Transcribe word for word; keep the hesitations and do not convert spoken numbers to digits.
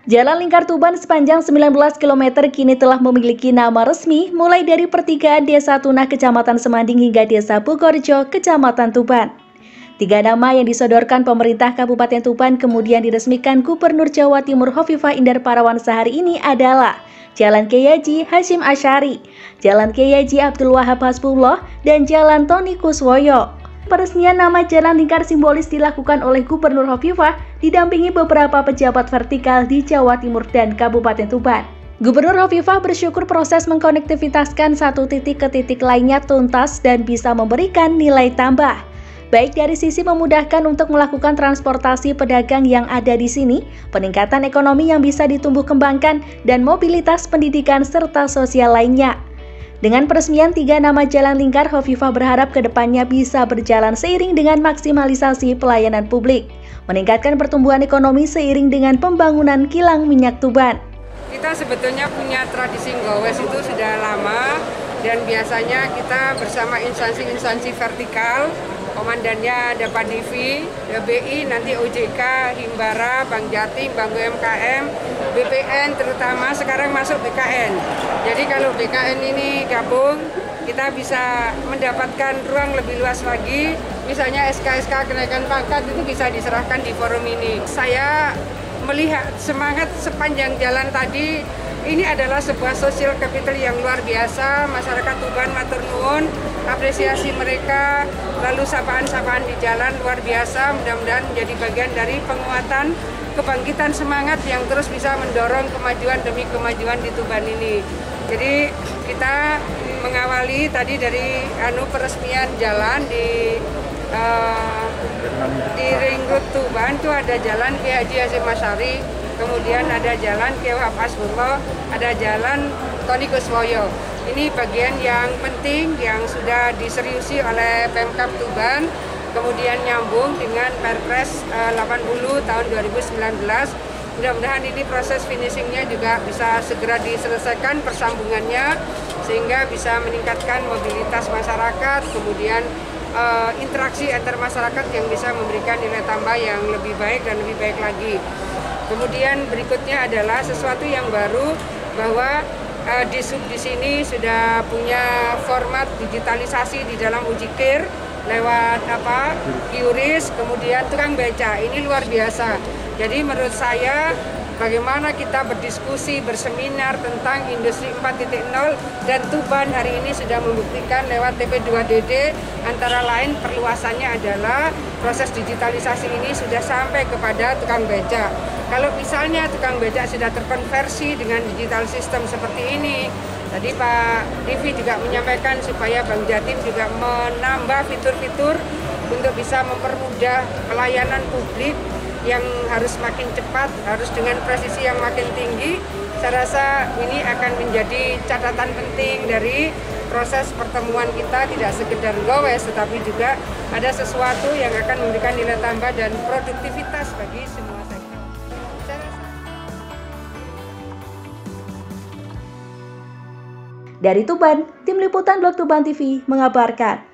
Jalan Lingkar Tuban sepanjang sembilan belas kilometer kini telah memiliki nama resmi mulai dari pertigaan Desa Tunah Kecamatan Semanding hingga Desa Pukorjo Kecamatan Tuban. Tiga nama yang disodorkan pemerintah Kabupaten Tuban kemudian diresmikan Gubernur Jawa Timur Hovifah Indar Parawansa hari ini adalah Jalan Kiai Haji Hasyim Asy'ari, Jalan Kiai Haji Abdul Wahab Hasbullah, dan Jalan Tony Kuswoyo. Peresmian nama jalan lingkar simbolis dilakukan oleh Gubernur Hovifah didampingi beberapa pejabat vertikal di Jawa Timur dan Kabupaten Tuban. Gubernur Hovifah bersyukur proses mengkonektivitaskan satu titik ke titik lainnya tuntas dan bisa memberikan nilai tambah, baik dari sisi memudahkan untuk melakukan transportasi pedagang yang ada di sini, peningkatan ekonomi yang bisa ditumbuh kembangkan, dan mobilitas pendidikan serta sosial lainnya. Dengan peresmian tiga nama jalan lingkar, Hovifah berharap kedepannya bisa berjalan seiring dengan maksimalisasi pelayanan publik, meningkatkan pertumbuhan ekonomi seiring dengan pembangunan kilang minyak Tuban. Kita sebetulnya punya tradisi gowes itu sudah lama, dan biasanya kita bersama instansi-instansi vertikal, komandannya ada Pak Divi, B I, nanti O J K, Himbara, Bank Jatim, Bank U M K M, B P N terutama, sekarang masuk B K N. Jadi kalau B K N ini gabung, kita bisa mendapatkan ruang lebih luas lagi. Misalnya S K S K kenaikan pangkat itu bisa diserahkan di forum ini. Saya melihat semangat sepanjang jalan tadi, ini adalah sebuah social capital yang luar biasa. Masyarakat Tuban matur nuwun, apresiasi mereka, lalu sapaan-sapaan di jalan luar biasa. Mudah-mudahan menjadi bagian dari penguatan, kebangkitan semangat yang terus bisa mendorong kemajuan demi kemajuan di Tuban ini. Jadi kita mengawali tadi dari anu peresmian jalan di uh, di Ring Road Tuban itu ada jalan Kiai Haji Hasyim Asy'ari, kemudian ada jalan Kiai Wahab Hasbullah, ada jalan Tony Kuswoyo. Ini bagian yang penting yang sudah diseriusi oleh Pemkab Tuban, kemudian nyambung dengan Perpres delapan puluh tahun dua ribu sembilan belas. Mudah-mudahan ini proses finishingnya juga bisa segera diselesaikan persambungannya, sehingga bisa meningkatkan mobilitas masyarakat, kemudian uh, interaksi antar masyarakat yang bisa memberikan nilai tambah yang lebih baik dan lebih baik lagi. Kemudian berikutnya adalah sesuatu yang baru, bahwa uh, di sub di sini sudah punya format digitalisasi di dalam ujikir lewat apa Qris, kemudian tukang beca. Ini luar biasa. Jadi menurut saya, bagaimana kita berdiskusi, berseminar tentang industri empat titik nol, dan Tuban hari ini sudah membuktikan lewat T P dua D D, antara lain perluasannya adalah proses digitalisasi ini sudah sampai kepada tukang beca. Kalau misalnya tukang beca sudah terkonversi dengan digital system seperti ini, tadi Pak Divi juga menyampaikan supaya Bank Jatim juga menambah fitur-fitur untuk bisa mempermudah pelayanan publik yang harus makin cepat, harus dengan presisi yang makin tinggi. Saya rasa ini akan menjadi catatan penting dari proses pertemuan kita, tidak sekedar gowes, tetapi juga ada sesuatu yang akan memberikan nilai tambah dan produktivitas bagi semua sektor. Saya rasa... Dari Tuban, Tim Liputan Blog Tuban T V mengabarkan.